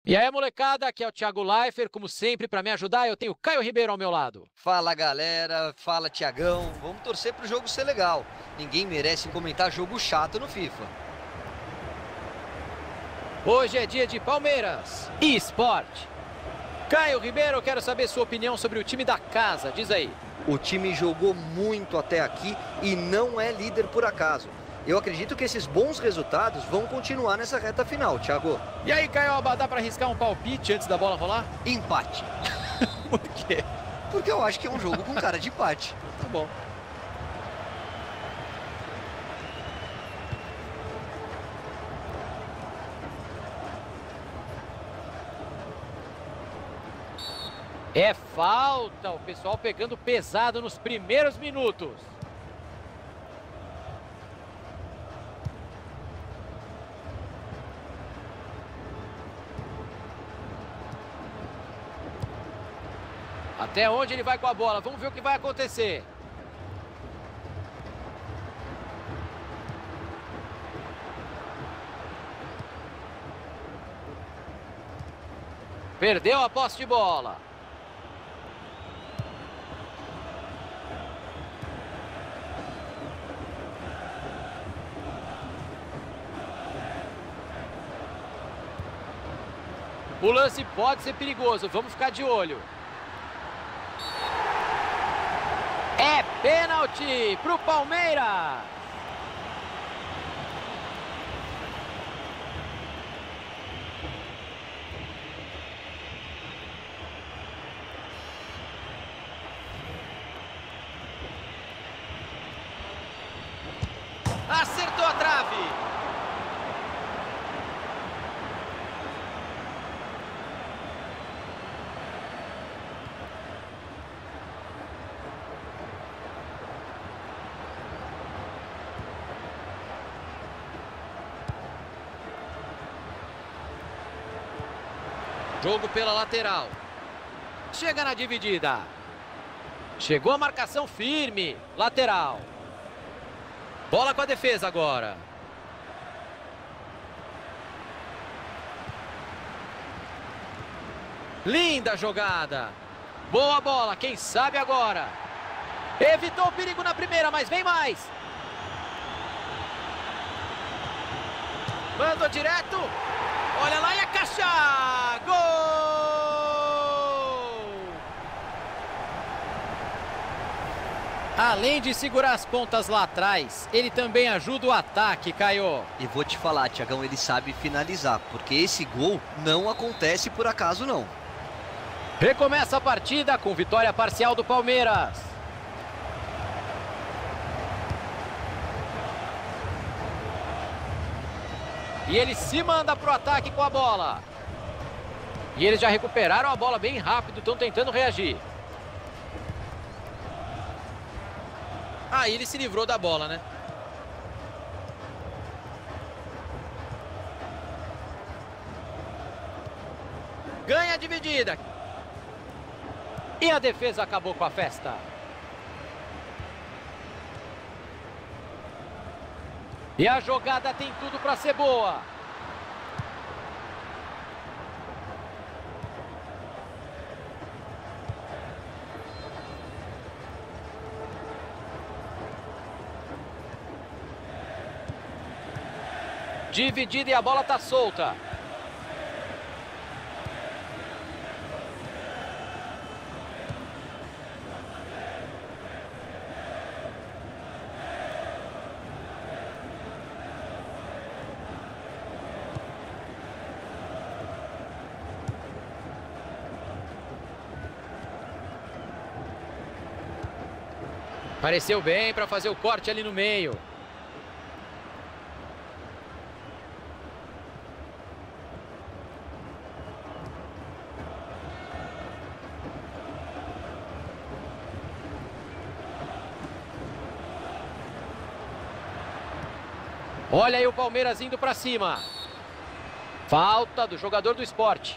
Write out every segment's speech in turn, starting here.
E aí, molecada, aqui é o Thiago Leifert, como sempre, para me ajudar, eu tenho o Caio Ribeiro ao meu lado. Fala galera, fala Thiagão, vamos torcer pro jogo ser legal. Ninguém merece comentar jogo chato no FIFA. Hoje é dia de Palmeiras e Sport. Caio Ribeiro, eu quero saber sua opinião sobre o time da casa, diz aí. O time jogou muito até aqui e não é líder por acaso. Eu acredito que esses bons resultados vão continuar nessa reta final, Thiago. E aí, Caioba, dá para arriscar um palpite antes da bola rolar? Empate. Por quê? Porque eu acho que é um jogo com cara de empate. Tá bom. É falta, o pessoal pegando pesado nos primeiros minutos. Até onde ele vai com a bola? Vamos ver o que vai acontecer. Perdeu a posse de bola. O lance pode ser perigoso, vamos ficar de olho. É pênalti para o Palmeiras. Acertou a trave. Jogo pela lateral. Chega na dividida. Chegou a marcação firme. Lateral. Bola com a defesa agora. Linda jogada. Boa bola, quem sabe agora. Evitou o perigo na primeira, mas vem mais. Mandou direto. Olha lá e a caixa. Gol! Além de segurar as pontas lá atrás, ele também ajuda o ataque, Caio. E vou te falar, Thiagão, ele sabe finalizar, porque esse gol não acontece por acaso não. Recomeça a partida com vitória parcial do Palmeiras. E ele se manda para o ataque com a bola. E eles já recuperaram a bola bem rápido, estão tentando reagir. Aí ele se livrou da bola, né? Ganha a dividida. E a defesa acabou com a festa. E a jogada tem tudo para ser boa. Dividida e a bola está solta. Pareceu bem para fazer o corte ali no meio. Olha aí o Palmeiras indo para cima. Falta do jogador do Sport.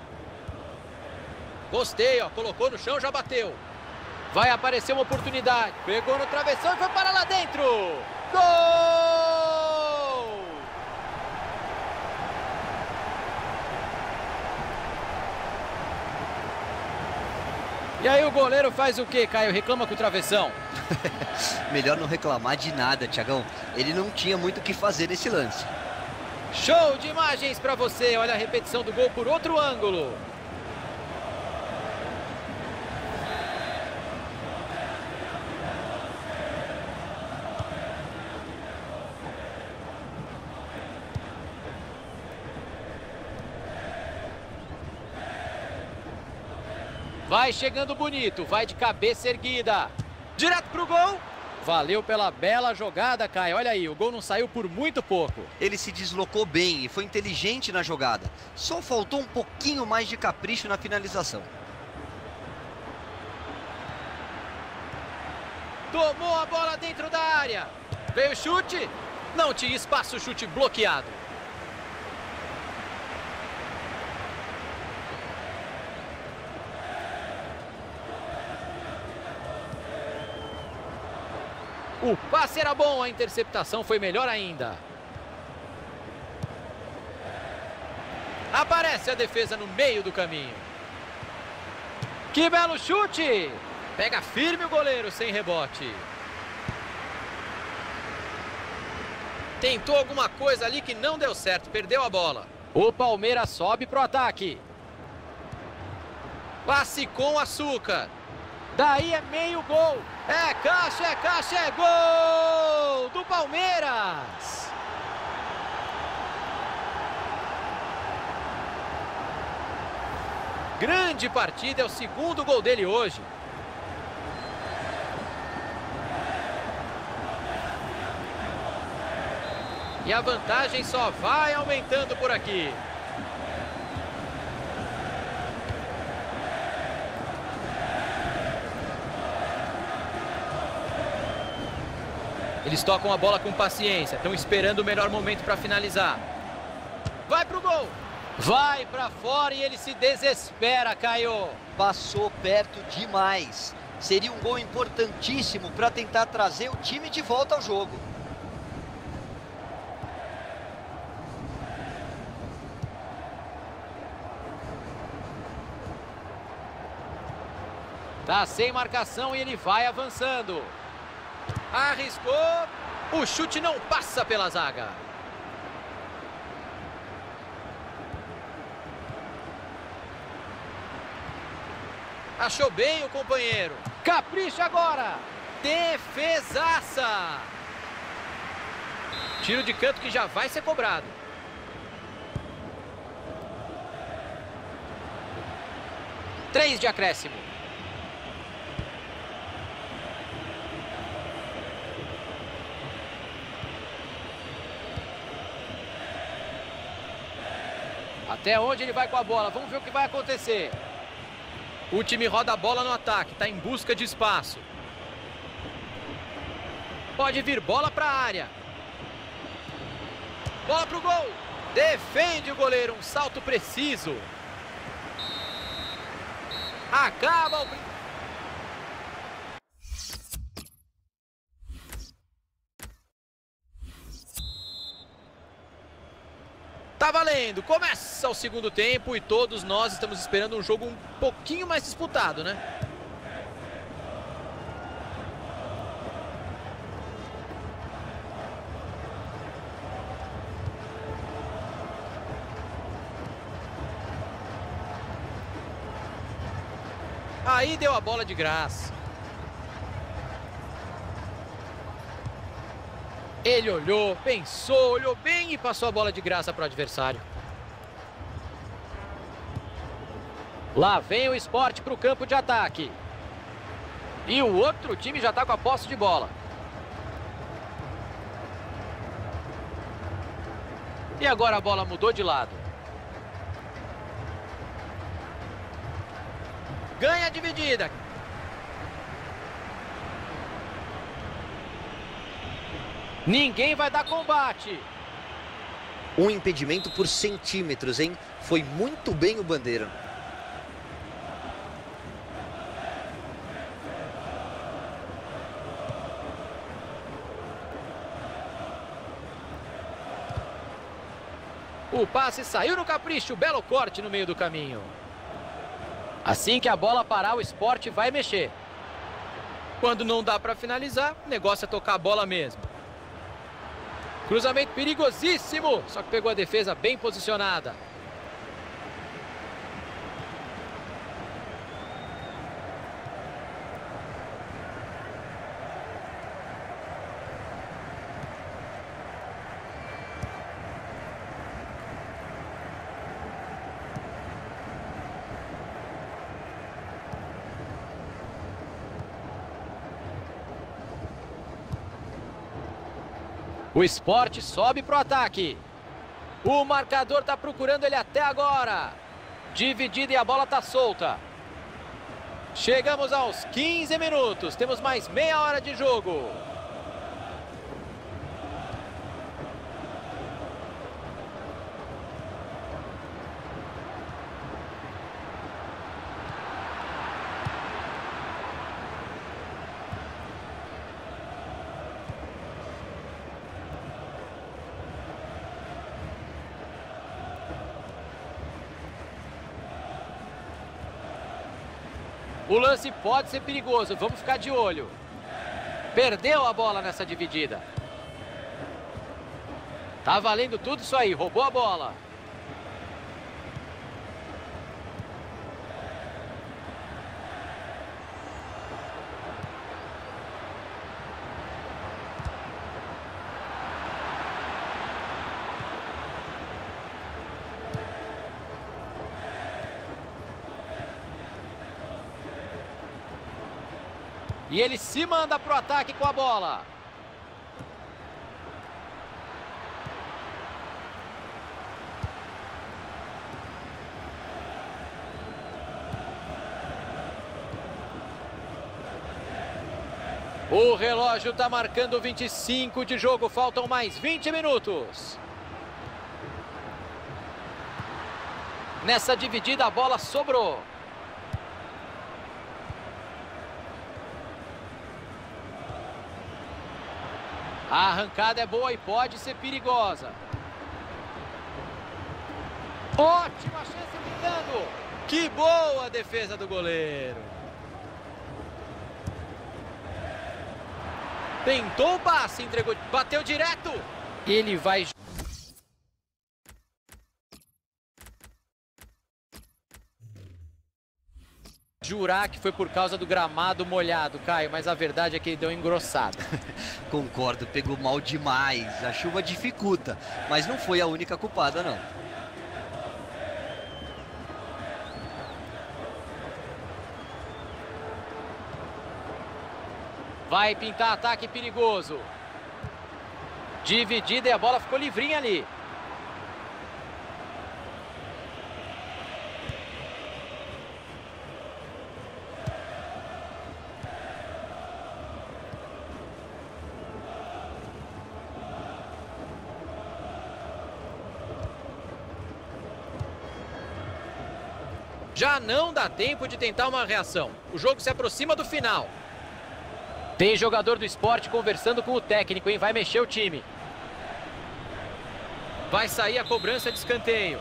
Gostei, ó. Colocou no chão, já bateu. Vai aparecer uma oportunidade. Pegou no travessão e foi para lá dentro. Gol! E aí o goleiro faz o quê, Caio? Reclama com o travessão. Melhor não reclamar de nada, Thiagão. Ele não tinha muito o que fazer nesse lance. Show de imagens para você. Olha a repetição do gol por outro ângulo. Vai chegando bonito, vai de cabeça erguida. Direto pro gol. Valeu pela bela jogada, Caio. Olha aí, o gol não saiu por muito pouco. Ele se deslocou bem e foi inteligente na jogada. Só faltou um pouquinho mais de capricho na finalização. Tomou a bola dentro da área. Veio o chute. Não tinha espaço, chute bloqueado. O passe era bom, a interceptação foi melhor ainda. Aparece a defesa no meio do caminho. Que belo chute! Pega firme o goleiro sem rebote. Tentou alguma coisa ali que não deu certo, perdeu a bola. O Palmeiras sobe pro ataque. Passe com açúcar. Daí é meio gol. É caixa, é gol do Palmeiras. Grande partida, é o segundo gol dele hoje. E a vantagem só vai aumentando por aqui. Eles tocam a bola com paciência, estão esperando o melhor momento para finalizar. Vai pro gol. Vai para fora e ele se desespera, Caio. Passou perto demais. Seria um gol importantíssimo para tentar trazer o time de volta ao jogo. Tá sem marcação e ele vai avançando. Arriscou. O chute não passa pela zaga. Achou bem o companheiro. Capricha agora. Defesaça. Tiro de canto que já vai ser cobrado. Três de acréscimo. Até onde ele vai com a bola? Vamos ver o que vai acontecer. O time roda a bola no ataque, está em busca de espaço. Pode vir bola para a área. Bola para o gol. Defende o goleiro, um salto preciso. Acaba o... Tá valendo, começa o segundo tempo e todos nós estamos esperando um jogo um pouquinho mais disputado, né? Aí deu a bola de graça. Ele olhou, pensou, olhou bem e passou a bola de graça para o adversário. Lá vem o Sport para o campo de ataque. E o outro time já está com a posse de bola. E agora a bola mudou de lado. Ganha a dividida. Ninguém vai dar combate. Um impedimento por centímetros, hein? Foi muito bem o Bandeira. O passe saiu no capricho, belo corte no meio do caminho. Assim que a bola parar, o Sport vai mexer. Quando não dá para finalizar, o negócio é tocar a bola mesmo. Cruzamento perigosíssimo, só que pegou a defesa bem posicionada. O Sport sobe para o ataque. O marcador está procurando ele até agora. Dividida e a bola está solta. Chegamos aos 15 minutos. Temos mais meia hora de jogo. O lance pode ser perigoso, vamos ficar de olho. Perdeu a bola nessa dividida. Tá valendo tudo isso aí, roubou a bola. E ele se manda para o ataque com a bola. O relógio está marcando 25 de jogo, faltam mais 20 minutos. Nessa dividida a bola sobrou. A arrancada é boa e pode ser perigosa. Ótima chance pintando. Que boa a defesa do goleiro. Tentou o passe, entregou, bateu direto. Ele vai... jurar que foi por causa do gramado molhado, Caio, mas a verdade é que ele deu uma engrossada. Concordo, pegou mal demais. A chuva dificulta, mas não foi a única culpada, não. Vai pintar ataque perigoso. Dividida e a bola ficou livrinha ali. Já não dá tempo de tentar uma reação. O jogo se aproxima do final. Tem jogador do Sport conversando com o técnico, hein? Vai mexer o time. Vai sair a cobrança de escanteio.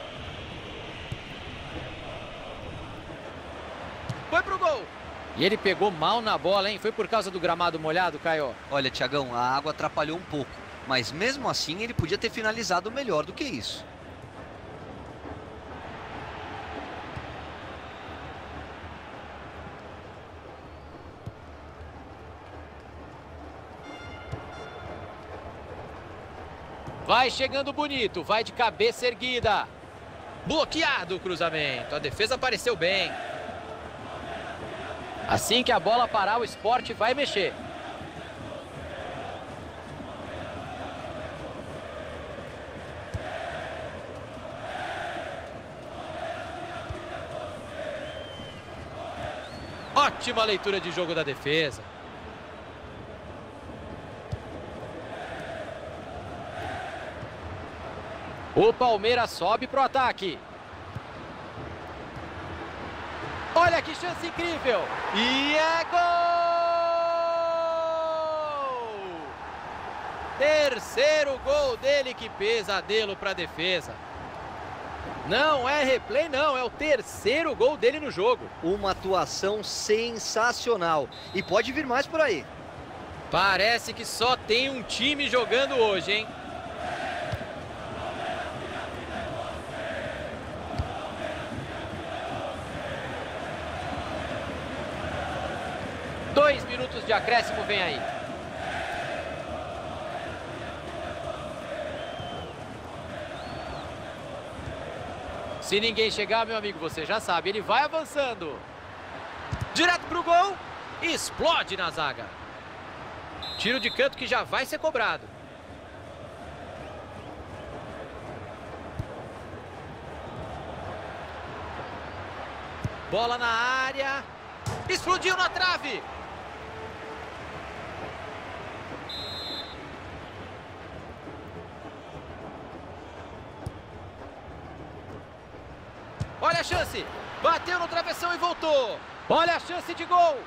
Foi pro gol. E ele pegou mal na bola, hein? Foi por causa do gramado molhado, Caio? Olha, Thiagão, a água atrapalhou um pouco. Mas mesmo assim ele podia ter finalizado melhor do que isso. Vai chegando bonito, vai de cabeça erguida. Bloqueado o cruzamento, a defesa apareceu bem. Assim que a bola parar, o Sport vai mexer. Ótima leitura de jogo da defesa. O Palmeiras sobe para o ataque. Olha que chance incrível. E é gol! Terceiro gol dele, que pesadelo para a defesa. Não é replay, não. É o terceiro gol dele no jogo. Uma atuação sensacional. E pode vir mais por aí. Parece que só tem um time jogando hoje, hein? Dois minutos de acréscimo vem aí. Se ninguém chegar, meu amigo, você já sabe, ele vai avançando. Direto pro gol. Explode na zaga. Tiro de canto que já vai ser cobrado. Bola na área. Explodiu na trave. Olha a chance. Bateu no travessão e voltou. Olha a chance de gol.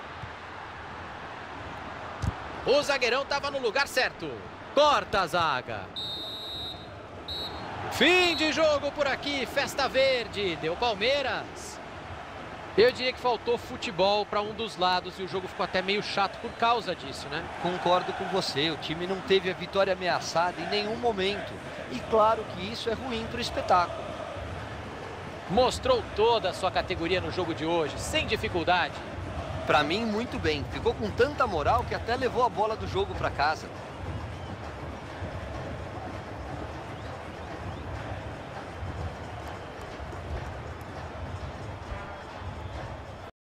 O zagueirão estava no lugar certo. Corta a zaga. Fim de jogo por aqui. Festa verde. Deu Palmeiras. Eu diria que faltou futebol para um dos lados e o jogo ficou até meio chato por causa disso, né? Concordo com você. O time não teve a vitória ameaçada em nenhum momento. E claro que isso é ruim para o espetáculo. Mostrou toda a sua categoria no jogo de hoje, sem dificuldade. Para mim, muito bem. Ficou com tanta moral que até levou a bola do jogo para casa.